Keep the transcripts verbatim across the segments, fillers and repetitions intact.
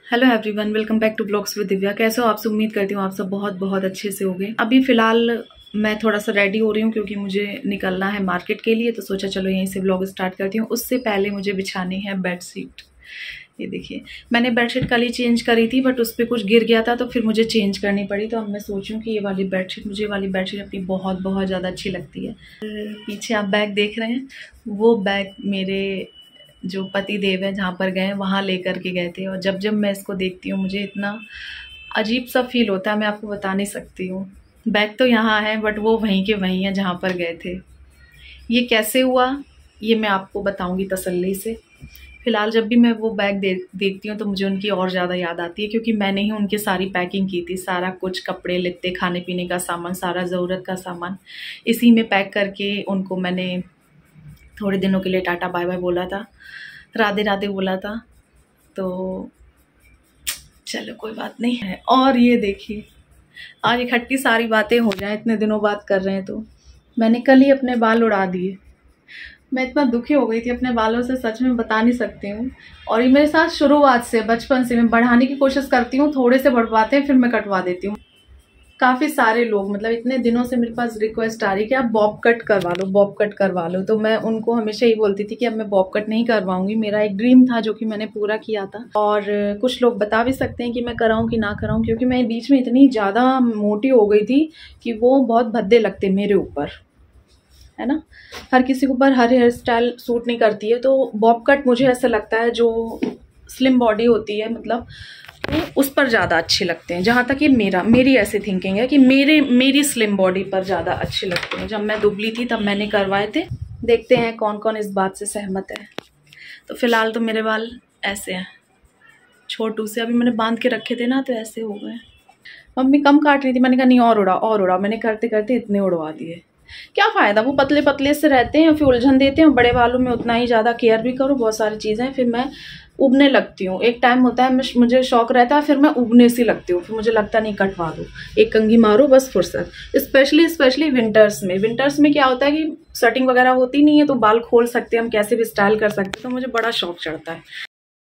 Hello everyone, welcome back to blogs with Divya. कैसे हो आप सब? उम्मीद करती हूँ आप सब बहुत बहुत अच्छे से होंगे। अभी फ़िलहाल मैं थोड़ा सा रेडी हो रही हूँ क्योंकि मुझे निकलना है मार्केट के लिए, तो सोचा चलो यहीं से ब्लॉग स्टार्ट करती हूँ। उससे पहले मुझे बिछानी है बेडशीट। ये देखिए, मैंने बेडशीट कल ही चेंज करी थी बट उस पर कुछ गिर गया था तो फिर मुझे चेंज करनी पड़ी। तो अब मैं सोचूं कि ये वाली बेडशीट, मुझे ये वाली बेडशीट अपनी बहुत बहुत ज़्यादा अच्छी लगती है। पीछे आप बैग देख रहे हैं, वो बैग मेरे जो पति देव है जहाँ पर गए वहाँ लेकर के गए थे, और जब जब मैं इसको देखती हूँ मुझे इतना अजीब सा फील होता है, मैं आपको बता नहीं सकती हूँ। बैग तो यहाँ है बट वो वहीं के वहीं है जहाँ पर गए थे। ये कैसे हुआ ये मैं आपको बताऊँगी तसल्ली से। फ़िलहाल जब भी मैं वो बैग दे देखती हूँ तो मुझे उनकी और ज़्यादा याद आती है, क्योंकि मैंने ही उनकी सारी पैकिंग की थी। सारा कुछ, कपड़े लत्ते, खाने पीने का सामान, सारा ज़रूरत का सामान इसी में पैक करके उनको मैंने थोड़े दिनों के लिए टाटा बाय बाय बोला था, राधे राधे बोला था। तो चलो कोई बात नहीं है। और ये देखिए, आज इकट्ठी सारी बातें हो जाएं, इतने दिनों बात कर रहे हैं। तो मैंने कल ही अपने बाल उड़ा दिए। मैं इतना दुखी हो गई थी अपने बालों से, सच में बता नहीं सकती हूँ। और ये मेरे साथ शुरुआत से, बचपन से मैं बढ़ाने की कोशिश करती हूँ, थोड़े से बढ़वाते हैं फिर मैं कटवा देती हूँ। काफ़ी सारे लोग, मतलब इतने दिनों से मेरे पास रिक्वेस्ट आ रही कि आप बॉब कट करवा लो, बॉब कट करवा लो। तो मैं उनको हमेशा ही बोलती थी कि अब मैं बॉब कट नहीं करवाऊंगी। मेरा एक ड्रीम था जो कि मैंने पूरा किया था। और कुछ लोग बता भी सकते हैं कि मैं कराऊं कि ना कराऊं, क्योंकि मैं बीच में इतनी ज़्यादा मोटी हो गई थी कि वो बहुत भद्दे लगते मेरे ऊपर, है ना। हर किसी के ऊपर हर हेयर स्टाइल सूट नहीं करती है। तो बॉब कट मुझे ऐसा लगता है जो स्लिम बॉडी होती है, मतलब तो उस पर ज़्यादा अच्छे लगते हैं। जहाँ तक ये मेरा मेरी ऐसी थिंकिंग है कि मेरे मेरी स्लिम बॉडी पर ज़्यादा अच्छे लगते हैं। जब मैं दुबली थी तब मैंने करवाए थे। देखते हैं कौन कौन इस बात से सहमत है। तो फिलहाल तो मेरे बाल ऐसे हैं, छोटू से अभी मैंने बांध के रखे थे ना तो ऐसे हो गए। मम्मी कम काट रही थी, मैंने कहा नहीं और उड़ा और उड़ा। मैंने करते करते इतने उड़वा दिए। क्या फ़ायदा, वो पतले पतले से रहते हैं फिर उलझन देते हैं। बड़े बालों में उतना ही ज़्यादा केयर भी करो, बहुत सारी चीज़ें, फिर मैं उबने लगती हूँ। एक टाइम होता है मुझे शौक रहता है, फिर मैं उबने सी लगती हूँ, फिर मुझे लगता नहीं कटवा दो, एक कंघी मारो बस फुर्सत। स्पेशली स्पेशली विंटर्स में विंटर्स में क्या होता है कि सेटिंग वगैरह होती नहीं है तो बाल खोल सकते हैं हम, कैसे भी स्टाइल कर सकते हैं। तो मुझे बड़ा शौक चढ़ता है।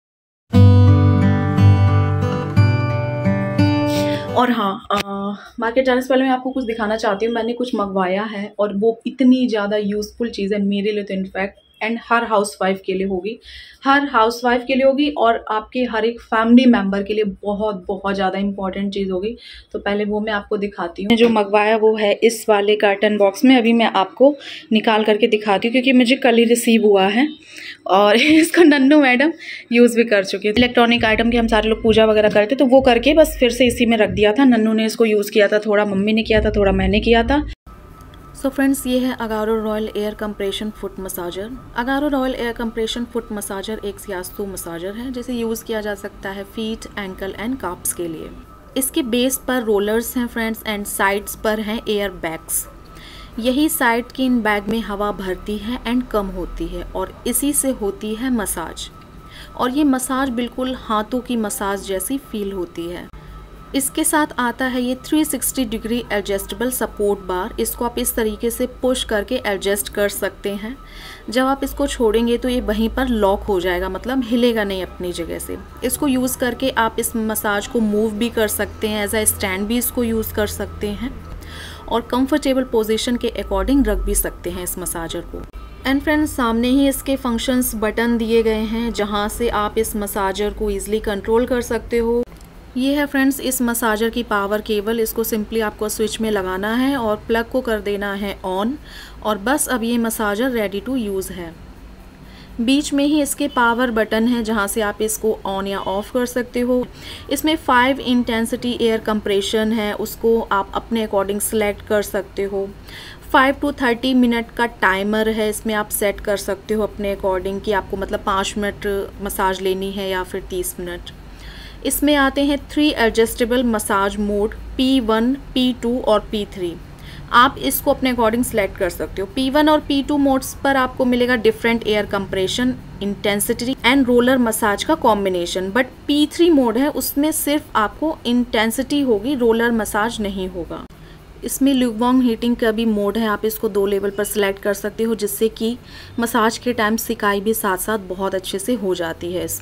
और हाँ, मार्केट जाने से पहले मैं आपको कुछ दिखाना चाहती हूँ। मैंने कुछ मंगवाया है और वो इतनी ज़्यादा यूज़फुल चीज़ है मेरे लिए तो इनफैक्ट, एंड हर हाउसवाइफ के लिए होगी, हर हाउसवाइफ के लिए होगी और आपके हर एक फैमिली मेंबर के लिए बहुत बहुत ज़्यादा इंपॉर्टेंट चीज़ होगी। तो पहले वो मैं आपको दिखाती हूँ। जो मंगवाया वो है इस वाले कार्टन बॉक्स में। अभी मैं आपको निकाल करके दिखाती हूँ क्योंकि मुझे कल ही रिसीव हुआ है और इसको नन्नू मैडम यूज़ भी कर चुके हैं। इलेक्ट्रॉनिक आइटम की हम सारे लोग पूजा वगैरह करते तो वो करके बस फिर से इसी में रख दिया था। नन्नू ने इसको यूज़ किया था, थोड़ा मम्मी ने किया था, थोड़ा मैंने किया था। सो so फ्रेंड्स, ये है Agaro royal air compression foot massager. Agaro royal air compression foot massager एक सियासतू मसाजर है जिसे यूज़ किया जा सकता है फीट, एंकल एंड काप्स के लिए। इसके बेस पर रोलर्स हैं फ्रेंड्स, एंड साइड्स पर हैं एयर बैग्स। यही साइड की इन बैग में हवा भरती है एंड कम होती है और इसी से होती है मसाज। और ये मसाज बिल्कुल हाथों की मसाज जैसी फील होती है। इसके साथ आता है ये three sixty degree adjustable support bar. इसको आप इस तरीके से पुश करके एडजस्ट कर सकते हैं। जब आप इसको छोड़ेंगे तो ये वहीं पर लॉक हो जाएगा, मतलब हिलेगा नहीं अपनी जगह से। इसको यूज़ करके आप इस मसाज को मूव भी कर सकते हैं, एज अ स्टैंड भी इसको यूज़ कर सकते हैं और कंफर्टेबल पोजीशन के अकॉर्डिंग रख भी सकते हैं इस मसाजर को। एंड फ्रेंड्स, सामने ही इसके फंक्शंस बटन दिए गए हैं जहाँ से आप इस मसाजर को ईजिली कंट्रोल कर सकते हो। ये है फ्रेंड्स इस मसाजर की पावर केबल। इसको सिंपली आपको स्विच में लगाना है और प्लग को कर देना है ऑन, और बस अब ये मसाजर रेडी टू यूज़ है। बीच में ही इसके पावर बटन है जहाँ से आप इसको ऑन या ऑफ कर सकते हो। इसमें फाइव इंटेंसिटी एयर कंप्रेशन है, उसको आप अपने अकॉर्डिंग सेलेक्ट कर सकते हो। फाइव टू थर्टी मिनट का टाइमर है, इसमें आप सेट कर सकते हो अपने अकॉर्डिंग कि आपको मतलब पाँच मिनट मसाज लेनी है या फिर तीस मिनट। इसमें आते हैं three adjustable massage mode, P one, P two और पी थ्री। आप इसको अपने अकॉर्डिंग सेलेक्ट कर सकते हो। पी वन और पी टू मोड्स पर आपको मिलेगा different air compression, intensity and roller massage का combination. But P three mode है, उसमें सिर्फ आपको इंटेंसिटी होगी, रोलर मसाज नहीं होगा। इसमें ल्यूकवार्म हीटिंग का भी मोड है, आप इसको दो लेवल पर सिलेक्ट कर सकते हो जिससे कि मसाज के टाइम सिकाई भी साथ साथ बहुत अच्छे से हो जाती है इसमें।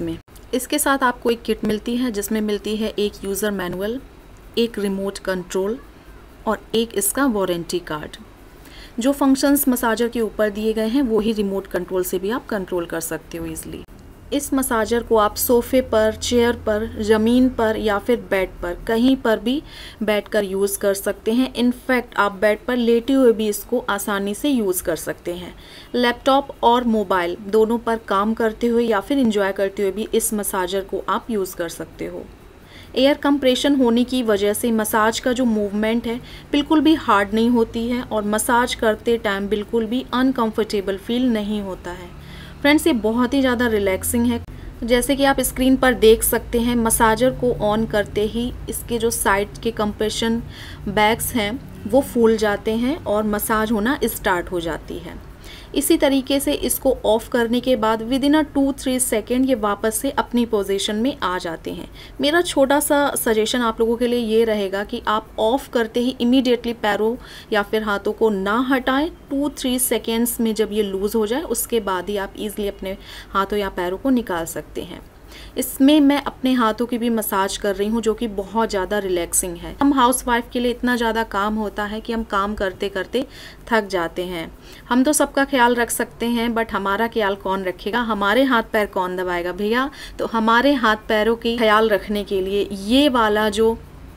इसके साथ आपको एक किट मिलती है जिसमें मिलती है एक यूज़र मैनुअल, एक रिमोट कंट्रोल और एक इसका वारंटी कार्ड। जो फंक्शंस मसाजर के ऊपर दिए गए हैं वो ही रिमोट कंट्रोल से भी आप कंट्रोल कर सकते हो ईजिली। इस मसाजर को आप सोफ़े पर, चेयर पर, ज़मीन पर या फिर बेड पर कहीं पर भी बैठकर यूज़ कर सकते हैं। इनफैक्ट आप बेड पर लेटे हुए भी इसको आसानी से यूज़ कर सकते हैं। लैपटॉप और मोबाइल दोनों पर काम करते हुए या फिर इंजॉय करते हुए भी इस मसाजर को आप यूज़ कर सकते हो। एयर कंप्रेशन होने की वजह से मसाज का जो मूवमेंट है बिल्कुल भी हार्ड नहीं होती है और मसाज करते टाइम बिल्कुल भी अनकंफर्टेबल फील नहीं होता है। फ्रेंड्स, ये बहुत ही ज़्यादा रिलैक्सिंग है। जैसे कि आप स्क्रीन पर देख सकते हैं, मसाजर को ऑन करते ही इसके जो साइड के कंप्रेशन बैग्स हैं वो फूल जाते हैं और मसाज होना स्टार्ट हो जाती है। इसी तरीके से इसको ऑफ करने के बाद within a two three second ये वापस से अपनी पोजीशन में आ जाते हैं। मेरा छोटा सा सजेशन आप लोगों के लिए ये रहेगा कि आप ऑफ करते ही इमीडिएटली पैरों या फिर हाथों को ना हटाएं। टू थ्री सेकेंड्स में जब ये लूज़ हो जाए उसके बाद ही आप इजीली अपने हाथों या पैरों को निकाल सकते हैं। इसमें मैं अपने हाथों की भी मसाज कर रही हूँ जो कि बहुत ज़्यादा रिलैक्सिंग है। हम हाउसवाइफ के लिए इतना ज़्यादा काम होता है कि हम काम करते करते थक जाते हैं। हम तो सबका ख्याल रख सकते हैं बट हमारा ख्याल कौन रखेगा, हमारे हाथ पैर कौन दबाएगा भैया। तो हमारे हाथ पैरों की ख्याल रखने के लिए ये वाला जो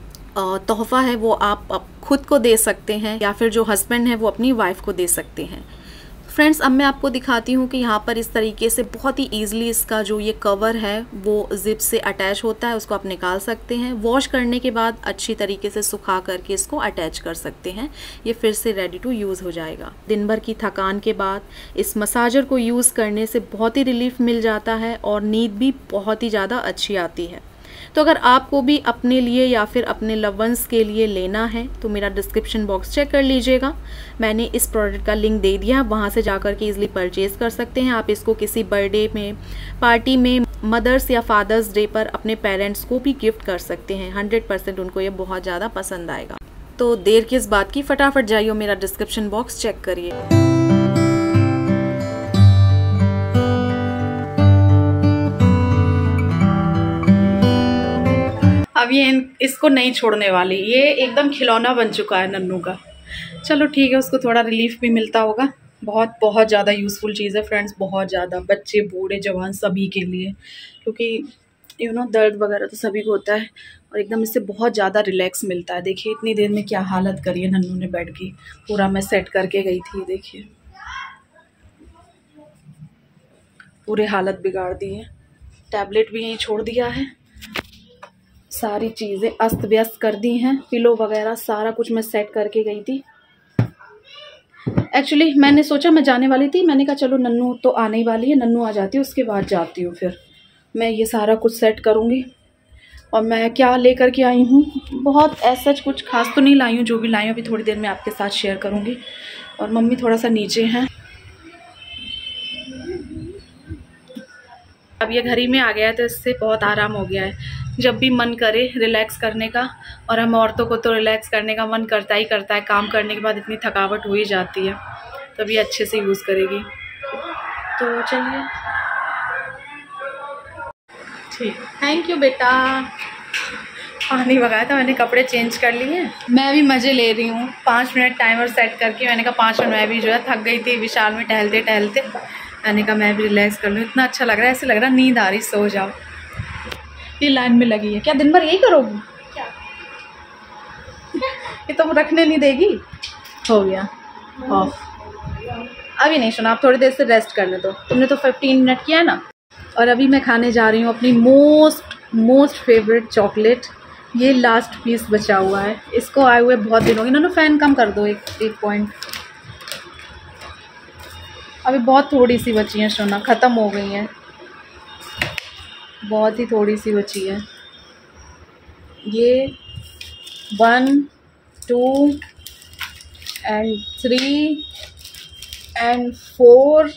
तोहफ़ा है वो आप खुद को दे सकते हैं या फिर जो हस्बैंड है वो अपनी वाइफ को दे सकते हैं। फ्रेंड्स, अब मैं आपको दिखाती हूँ कि यहाँ पर इस तरीके से बहुत ही ईजिली इसका जो ये कवर है वो जिप से अटैच होता है, उसको आप निकाल सकते हैं। वॉश करने के बाद अच्छी तरीके से सुखा करके इसको अटैच कर सकते हैं। ये फिर से रेडी टू यूज़ हो जाएगा। दिन भर की थकान के बाद इस मसाजर को यूज़ करने से बहुत ही रिलीफ मिल जाता है और नींद भी बहुत ही ज़्यादा अच्छी आती है। तो अगर आपको भी अपने लिए या फिर अपने लव वंस के लिए लेना है तो मेरा डिस्क्रिप्शन बॉक्स चेक कर लीजिएगा। मैंने इस प्रोडक्ट का लिंक दे दिया, वहाँ से जाकर के इजीली परचेज कर सकते हैं। आप इसको किसी बर्थडे में, पार्टी में, मदर्स या फादर्स डे पर अपने पेरेंट्स को भी गिफ्ट कर सकते हैं। हंड्रेड परसेंट उनको ये बहुत ज़्यादा पसंद आएगा। तो देर किस बात की, फटाफट जाइए मेरा डिस्क्रिप्शन बॉक्स चेक करिए। अब ये इसको नहीं छोड़ने वाली, ये एकदम खिलौना बन चुका है नन्नू का। चलो ठीक है, उसको थोड़ा रिलीफ भी मिलता होगा। बहुत बहुत ज़्यादा यूज़फुल चीज़ है फ्रेंड्स, बहुत ज़्यादा, बच्चे बूढ़े जवान सभी के लिए, क्योंकि यू नो दर्द वगैरह तो सभी को होता है और एकदम इससे बहुत ज़्यादा रिलैक्स मिलता है। देखिए इतनी देर में क्या हालत करी है नन्नू ने बेड की, पूरा मैं सेट करके गई थी, देखिए पूरे हालत बिगाड़ दी है। टैबलेट भी यहीं छोड़ दिया है, सारी चीज़ें अस्त व्यस्त कर दी हैं, पिलो वगैरह सारा कुछ मैं सेट करके गई थी। एक्चुअली मैंने सोचा मैं जाने वाली थी, मैंने कहा चलो नन्नू तो आने ही वाली है, नन्नू आ जाती है उसके बाद जाती हूँ, फिर मैं ये सारा कुछ सेट करूँगी। और मैं क्या लेकर के आई हूँ, बहुत ऐसा कुछ खास तो नहीं लाई हूँ, जो भी लाई हूँ अभी थोड़ी देर में आपके साथ शेयर करूँगी। और मम्मी थोड़ा सा नीचे हैं। अब ये घर ही में आ गया है तो इससे बहुत आराम हो गया है। जब भी मन करे रिलैक्स करने का, और हम औरतों को तो रिलैक्स करने का मन करता ही करता है, काम करने के बाद इतनी थकावट हो ही जाती है, तभी अच्छे से यूज़ करेगी। तो चलिए ठीक, थैंक यू बेटा। पानी मंगाया था मैंने, कपड़े चेंज कर लिए, मैं भी मज़े ले रही हूँ। पाँच मिनट टाइमर सेट करके मैंने कहा पाँच मिनट, मैं भी जो है थक गई थी विशाल में टहलते टहलते, मैंने कहा मैं भी रिलैक्स कर लूँ। इतना अच्छा लग रहा है, ऐसे लग रहा है नींद आ रही, सो जाओ। ये लाइन में लगी है, क्या दिन भर यही करोगी क्या? ये तो रखने नहीं देगी। हो गया ऑफ, अभी नहीं सुना, आप थोड़ी देर से रेस्ट करने दो, तुमने तो फिफ्टीन मिनट किया है ना। और अभी मैं खाने जा रही हूँ अपनी मोस्ट मोस्ट फेवरेट चॉकलेट। ये लास्ट पीस बचा हुआ है, इसको आए हुए बहुत दिन हो गए। इन्होंने फ़ैन कम कर दो एक एक पॉइंट, अभी बहुत थोड़ी सी बची है सोना, ख़त्म हो गई हैं, बहुत ही थोड़ी सी बची है। ये one two and three and four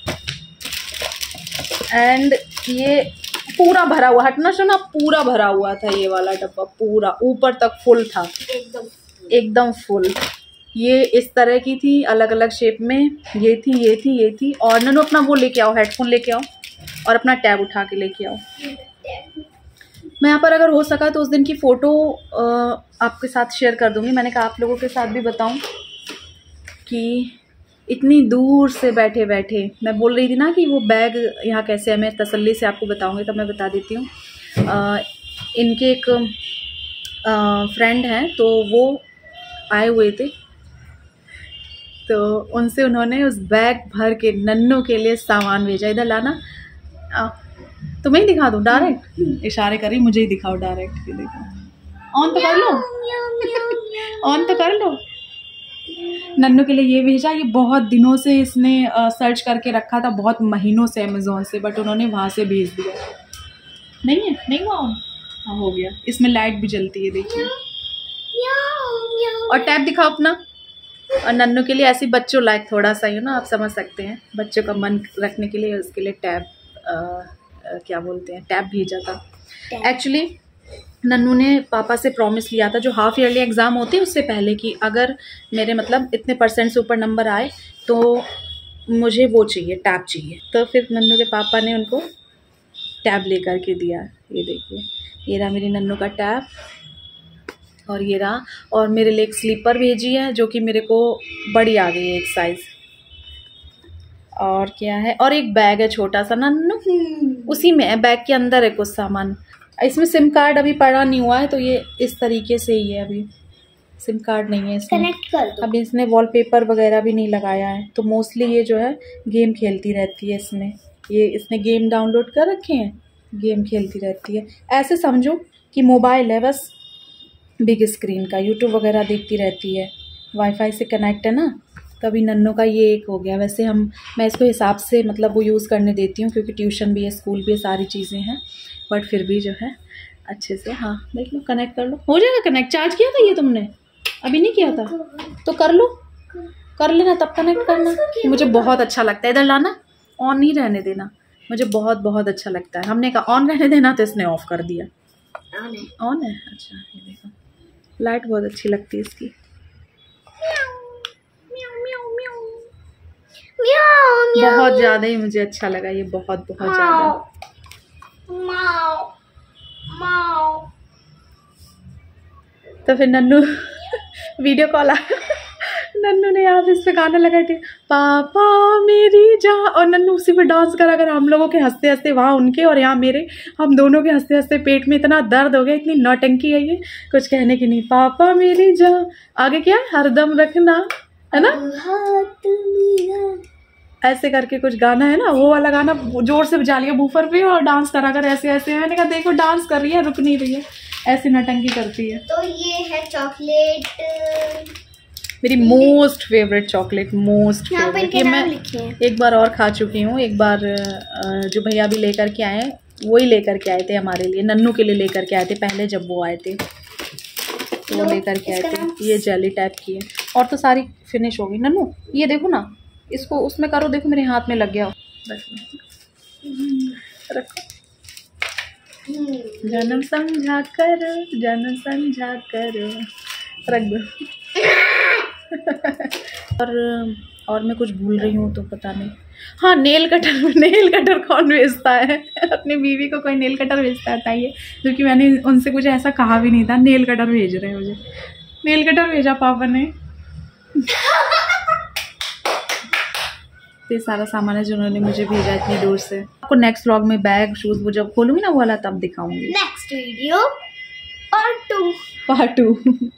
and ये पूरा भरा हुआ, हटना सोना, पूरा भरा हुआ था ये वाला डब्बा, पूरा ऊपर तक फुल था, एकदम एकदम फुल। ये इस तरह की थी, अलग अलग शेप में, ये थी ये थी ये थी। और नन्नू अपना वो लेके आओ, हेडफोन लेके आओ और अपना टैब उठा के लेके आओ। मैं यहाँ पर अगर हो सका तो उस दिन की फ़ोटो आपके साथ शेयर कर दूँगी। मैंने कहा आप लोगों के साथ भी बताऊँ कि इतनी दूर से बैठे बैठे मैं बोल रही थी ना कि वो बैग यहाँ कैसे है, मैं तसल्ली से आपको बताऊँगी, तब मैं बता देती हूँ। इनके एक फ्रेंड हैं तो वो आए हुए थे, तो उनसे उन्होंने उस बैग भर के नन्नू के लिए सामान भेजा। इधर लाना, तो मैं ही दिखा दूँ डायरेक्ट, इशारे करी मुझे ही दिखाओ डायरेक्ट। ये देखो, ऑन तो कर लो, ऑन तो कर लो। नन्नू के लिए ये भेजा। ये बहुत दिनों से इसने आ, सर्च करके रखा था, बहुत महीनों से अमेज़ोन से, बट उन्होंने वहाँ से भेज दिया। नहीं है, नहीं हुआ ऑन? हाँ हो गया। इसमें लाइट भी जलती है, देखिए। और टैब दिखाओ अपना। और नन्नू के लिए ऐसे बच्चों लाइक थोड़ा सा यू ना, आप समझ सकते हैं, बच्चों का मन रखने के लिए उसके लिए टैब आ, आ, क्या बोलते हैं, टैब भेजा था। एक्चुअली नन्नू ने पापा से प्रॉमिस लिया था जो हाफ ईयरली एग्ज़ाम होते हैं उससे पहले कि अगर मेरे मतलब इतने परसेंट से ऊपर नंबर आए तो मुझे वो चाहिए, टैब चाहिए। तो फिर नन्नू के पापा ने उनको टैब लेकर के दिया। ये देखिए, ये रहा मेरी नन्नू का टैब, और ये रहा। और मेरे लिए एक स्लीपर भेजी है जो कि मेरे को बड़ी आ गई है एक साइज़। और क्या है, और एक बैग है छोटा सा नन्नू, उसी में है, बैग के अंदर है कुछ सामान। इसमें सिम कार्ड अभी पड़ा नहीं हुआ है, तो ये इस तरीके से ही है, अभी सिम कार्ड नहीं है इसमें। कनेक्ट कर दो। अभी इसने वॉलपेपर वगैरह भी नहीं लगाया है, तो मोस्टली ये जो है गेम खेलती रहती है इसमें। ये इसने गेम डाउनलोड कर रखे हैं, गेम खेलती रहती है। ऐसे समझो कि मोबाइल है बस बिग स्क्रीन का, यूट्यूब वगैरह देखती रहती है। वाईफाई से कनेक्ट है ना, तभी नन्नू का ये एक हो गया। वैसे हम मैं इसको हिसाब से मतलब वो यूज़ करने देती हूँ, क्योंकि ट्यूशन भी है, स्कूल भी है, सारी चीज़ें हैं, बट फिर भी जो है अच्छे से। हाँ देख लो, कनेक्ट कर लो, हो जाएगा कनेक्ट। चार्ज किया था ये तुमने? अभी नहीं किया था तो कर लो, कर लेना, तब कनेक्ट करना। मुझे बहुत अच्छा लगता है। इधर लाना, ऑन नहीं रहने देना, मुझे बहुत बहुत अच्छा लगता है। हमने कहा ऑन रहने देना, तो इसने ऑफ कर दिया। ऑन है, अच्छा। ये देखो, लाइट बहुत अच्छी लगती है इसकी। बहुत ज़्यादा ही मुझे अच्छा लगा ये, बहुत बहुत ज़्यादा। तो फिर नन्नू वीडियो कॉल आया, नन्नू ने यहाँ पे इस पे गाना लगा के पापा मेरी जा, और नन्नू उसी पे डांस करा कर। हम लोगों के हंसते हंसते, वहाँ उनके और यहाँ मेरे, हम दोनों के हंसते हंसते पेट में इतना दर्द हो गया, इतनी नौटंकी है ये, कुछ कहने की नहीं। पापा मेरी जा, आगे क्या, हरदम रखना, है ना, ऐसे करके कुछ गाना है ना, वो वाला गाना जोर से बजा लिया बूफर पे और डांस करा कर ऐसे ऐसे। मैंने कहा देखो डांस कर रही है, रुक नहीं रही है, ऐसे नौटंकी करती है। तो ये है चॉकलेट, मेरी most favourite chocolate, most favourite. ये मैं एक बार और खा चुकी हूँ। एक बार जो भैया भी लेकर के आए, वही लेकर के आए थे हमारे लिए, नन्नू के लिए लेकर के आए थे पहले जब वो आए थे, तो वो लेकर के आए थे। ये जेली टाइप की है, और तो सारी फिनिश हो गई। नन्नू ये देखो ना, इसको उसमें करो, देखो मेरे हाथ में लग गया। रखो, जन्म समझा कर, जन्म समझा कर, रख दो। और और मैं कुछ भूल रही हूँ तो पता नहीं। हाँ, नेल कटर, नेल कटर कौन भेजता है अपनी बीवी को? कोई नेल कटर भेजता है बताइए, क्योंकि मैंने उनसे कुछ ऐसा कहा भी नहीं था। नेल कटर भेज रहे हैं मुझे, नेल कटर भेजा पापा ने। ये सारा सामान है जो उन्होंने मुझे भेजा इतनी दूर से। आपको नेक्स्ट व्लॉग में बैग शूज वो जब खोलूंगी ना वो वाला, तब दिखाऊंगी। Next video part two, part two.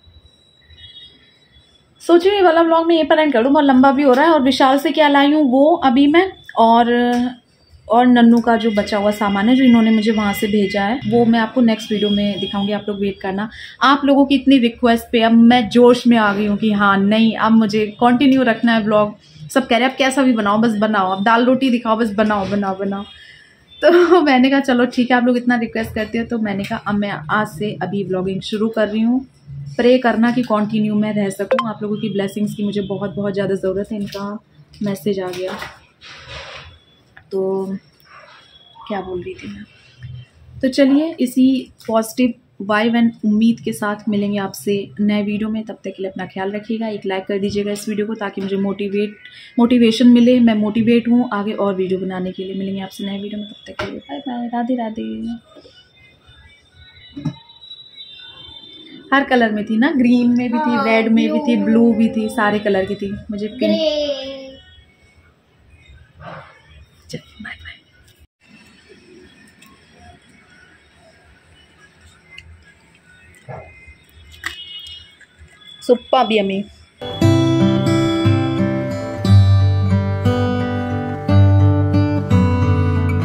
सोचो ये वाला व्लॉग में ये पर एंड कर दूँ, बहुत लंबा भी हो रहा है। और विशाल से क्या लाई हूँ वो अभी मैं, और और नन्नू का जो बचा हुआ सामान है जो इन्होंने मुझे वहाँ से भेजा है, वो मैं आपको नेक्स्ट वीडियो में दिखाऊंगी। आप लोग वेट करना। आप लोगों की इतनी रिक्वेस्ट पे अब मैं जोश में आ गई हूँ कि हाँ नहीं, अब मुझे कंटिन्यू रखना है व्लॉग। सब कह रहे हैं अब कैसा भी बनाओ, बस बनाओ, अब दाल रोटी दिखाओ, बस बनाओ बनाओ बनाओ। तो मैंने कहा चलो ठीक है, आप लोग इतना रिक्वेस्ट करते हो, तो मैंने कहा अब मैं आज से अभी व्लॉगिंग शुरू कर रही हूँ। प्रे करना कि कंटिन्यू मैं रह सकूँ। आप लोगों की ब्लेसिंग्स की मुझे बहुत बहुत ज़्यादा ज़रूरत है। इनका मैसेज आ गया, तो क्या बोल रही थी मैं, तो चलिए इसी पॉजिटिव वाइब एंड उम्मीद के साथ मिलेंगे आपसे नए वीडियो में। तब तक के लिए अपना ख्याल रखिएगा। एक लाइक कर दीजिएगा इस वीडियो को ताकि मुझे मोटिवेट मोटिवेशन मिले, मैं मोटिवेट हूँ आगे और वीडियो बनाने के लिए। मिलेंगे आपसे नए वीडियो में, तब तक के लिए बाय बाय, राधे राधे। हर कलर में थी ना, ग्रीन में भी थी, रेड में भी थी, ब्लू भी थी, सारे कलर की थी। मुझे पिंक। चल बाय बाय। Super yummy.